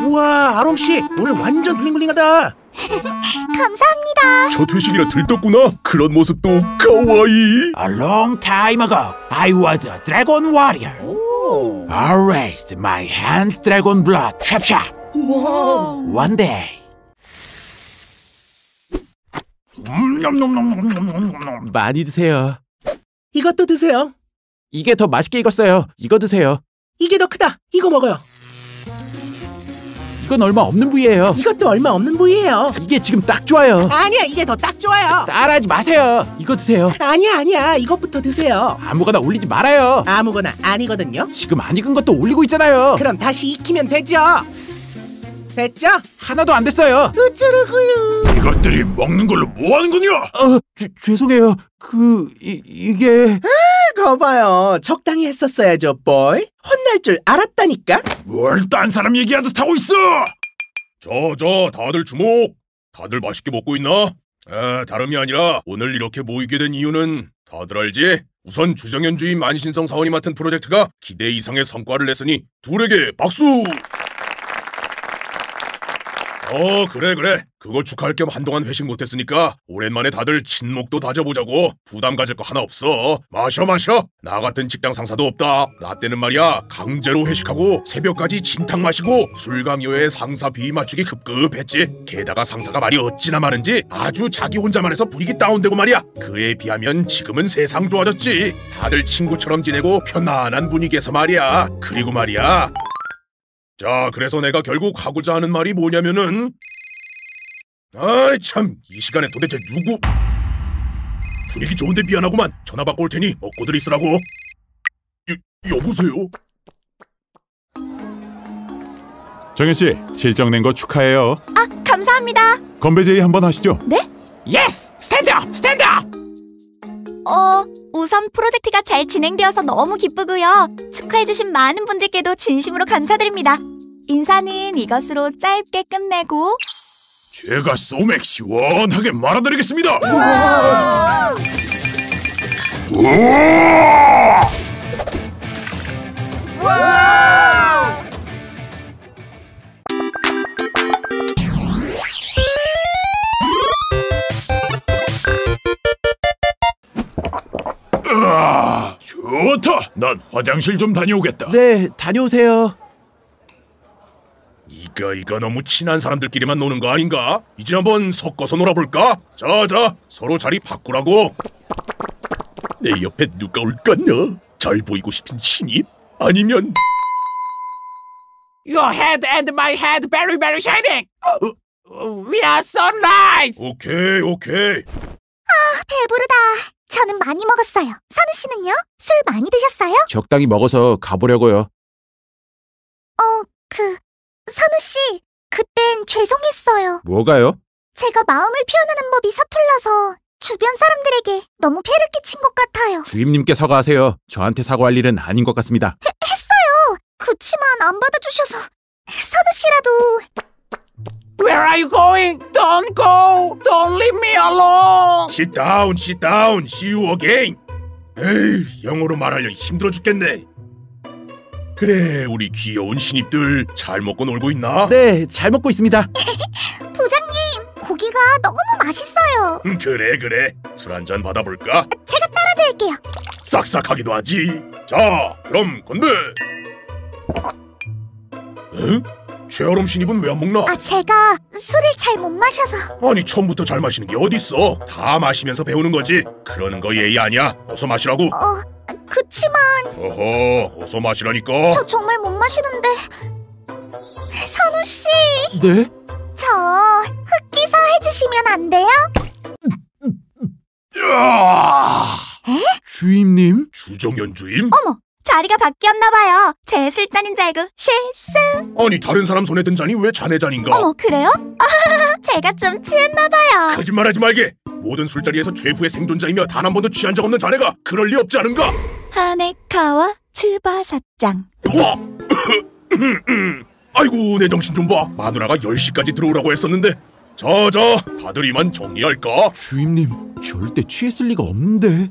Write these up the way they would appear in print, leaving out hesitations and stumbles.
우와, 아롱씨 오늘 완전 블링블링하다. 감사합니다. 첫 회식이라 들떴구나. 그런 모습도 가와이. A long time ago, I was a dragon warrior. I raised my hands dragon blood. Shop shop. One day. 많이 드세요. 이것도 드세요. 이게 더 맛있게 익었어요. 이거 드세요. 이게 더 크다. 이거 먹어요. 이건 얼마 없는 부위예요. 이것도 얼마 없는 부위예요. 이게 지금 딱 좋아요. 아니야, 이게 더 딱 좋아요. 따라하지 마세요. 이거 드세요. 아니야, 이것부터 드세요. 아무거나 올리지 말아요. 아무거나 아니거든요. 지금 안 익은 것도 올리고 있잖아요. 그럼 다시 익히면 되죠. 됐죠? 하나도 안 됐어요. 어쩌라고요. 이것들이 먹는 걸로 뭐 하는 거냐? 죄송해요. 이게... 거봐요. 적당히 했었어야죠, boy. 혼날 줄 알았다니까. 뭘 딴 사람 얘기하듯 하고 있어. 자, 다들 주목. 다들 맛있게 먹고 있나? 다름이 아니라 오늘 이렇게 모이게 된 이유는 다들 알지? 우선 주정현 주임 만신성 사원이 맡은 프로젝트가 기대 이상의 성과를 냈으니 둘에게 박수! 그래. 그거 축하할 겸 한동안 회식 못했으니까 오랜만에 다들 친목도 다져보자고. 부담 가질 거 하나 없어. 마셔. 나 같은 직장 상사도 없다. 나 때는 말이야 강제로 회식하고 새벽까지 진탕 마시고 술 강요에 상사 비위 맞추기 급급했지. 게다가 상사가 말이 어찌나 많은지 아주 자기 혼자만 해서 분위기 다운되고 말이야. 그에 비하면 지금은 세상 좋아졌지. 다들 친구처럼 지내고 편안한 분위기에서 말이야. 그리고 말이야, 자, 그래서 내가 결국 하고자 하는 말이 뭐냐면은, 아이 참, 이 시간에 도대체 누구? 분위기 좋은데 미안하구만. 전화 받고 올 테니 먹고들 있으라고. 여보세요? 정현씨, 실적 낸 거 축하해요. 아, 감사합니다. 건배 제의 한번 하시죠. 네? Yes, stand up, stand up. 우선 프로젝트가 잘 진행되어서 너무 기쁘고요. 축하해주신 많은 분들께도 진심으로 감사드립니다. 인사는 이것으로 짧게 끝내고, 제가 소맥 시원하게 말아드리겠습니다. 좋다. 난 화장실 좀 다녀오겠다. 네, 다녀오세요. 이거 너무 친한 사람들끼리만 노는 거 아닌가? 이제 한번 섞어서 놀아볼까? 자, 서로 자리 바꾸라고. 내 옆에 누가 올까나? 잘 보이고 싶은 신입? 아니면 Your head and my head very very shining. We are so nice. 오케이. 배부르다. 저는 많이 먹었어요. 선우 씨는요? 술 많이 드셨어요? 적당히 먹어서 가보려고요. 선우 씨, 그땐 죄송했어요. 뭐가요? 제가 마음을 표현하는 법이 서툴러서 주변 사람들에게 너무 폐를 끼친 것 같아요. 주임님께 사과하세요. 저한테 사과할 일은 아닌 것 같습니다. 했어요. 그치만 안 받아주셔서 선우 씨라도... Where are you going? Don't go. Don't leave me alone. Sit down. See you again. 에이, 영어로 말하려 힘들어 죽겠네. 그래, 우리 귀여운 신입들 잘 먹고 놀고 있나? 네, 잘 먹고 있습니다. 부장님, 고기가 너무 맛있어요. 그래. 술 한잔 받아볼까? 제가 따라드릴게요. 싹싹하기도 하지. 자, 그럼 건배. 응? 최아름 신입은 왜 안 먹나? 제가 술을 잘 못 마셔서. 아니, 처음부터 잘 마시는 게 어딨어? 다 마시면서 배우는 거지. 그러는 거 예의 아니야. 어서 마시라고. 그치만... 어서 마시라니까. 저 정말 못 마시는데... 선우 씨... 네? 저 흑기사 해주시면 안 돼요? 주임님? 주정현 주임? 어머, 자리가 바뀌었나봐요. 제 술잔인 줄 알고 실수. 아니, 다른 사람 손에 든 잔이 왜 자네 잔인가? 어머, 그래요? 제가 좀 취했나봐요. 거짓말하지 말게. 모든 술자리에서 최후의 생존자이며 단 한 번도 취한 적 없는 자네가 그럴 리 없지 않은가? 하네카와 츠바사짱. 아이고, 내 정신 좀 봐. 마누라가 10시까지 들어오라고 했었는데. 자, 다들 이만 정리할까? 주임님, 절대 취했을 리가 없는데.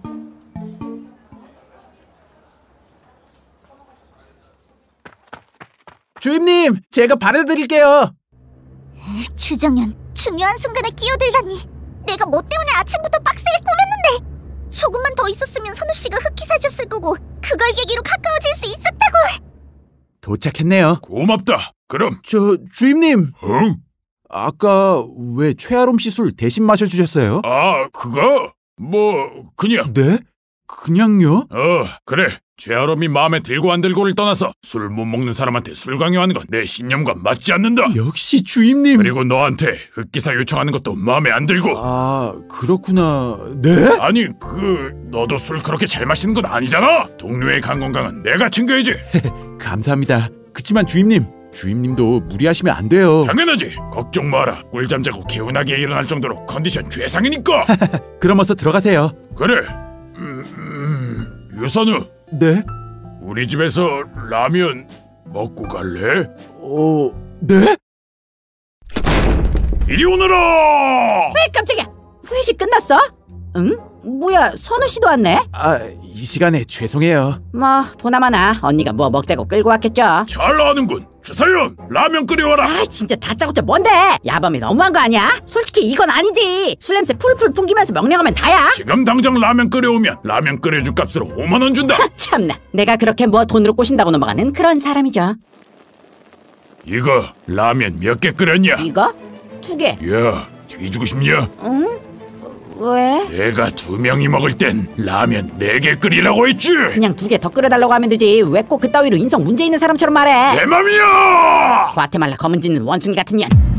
주임님, 제가 바래드릴게요. 주정연, 중요한 순간에 끼어들다니. 내가 뭐 때문에 아침부터 빡세게 꾸몄는데. 조금만 더 있었으면 선우 씨가 흑기 사줬을 거고 그걸 계기로 가까워질 수 있었다고. 도착했네요. 고맙다. 그럼. 주임님, 응? 아까 왜 최아롬 씨 술 대신 마셔주셨어요? 아, 그거? 뭐 그냥. 네? 그냥요? 그래. 최아롬이 마음에 들고 안 들고를 떠나서 술 못 먹는 사람한테 술 강요하는 건 내 신념과 맞지 않는다. 역시 주임님. 그리고 너한테 흑기사 요청하는 것도 마음에 안 들고. 아, 그렇구나. 네? 아니, 너도 술 그렇게 잘 마시는 건 아니잖아. 동료의 간 건강은 내가 챙겨야지. 감사합니다. 그치만 주임님도 무리하시면 안 돼요. 당연하지. 걱정 마라. 꿀잠 자고 개운하게 일어날 정도로 컨디션 최상이니까. 그럼 어서 들어가세요. 그래. 유선우, 네? 우리 집에서 라면 먹고 갈래? 네? 이리 오너라! 깜짝이야. 회식 끝났어? 응? 뭐야, 선우 씨도 왔네? 아, 이 시간에 죄송해요. 뭐 보나마나 언니가 뭐 먹자고 끌고 왔겠죠. 잘 아는군. 주서연, 라면 끓여와라. 아, 진짜 다짜고짜 뭔데? 야밤이 너무한 거 아니야? 솔직히 이건 아니지. 술 냄새 풀풀 풍기면서 명령하면 다야. 지금 당장 라면 끓여오면 라면 끓여줄 값으로 5만 원 준다. 참나, 내가 그렇게 뭐 돈으로 꼬신다고 넘어가는 그런 사람이죠. 이거 라면 몇 개 끓였냐? 이거? 2개. 야, 뒤지고 싶냐? 응? 왜? 내가 2명이 먹을 땐 라면 4개 끓이라고 했지. 그냥 2개 더 끓여달라고 하면 되지. 왜 꼭 그따위로 인성 문제 있는 사람처럼 말해? 내 맘이야. 과테말라 검은 짓는 원숭이 같은 년.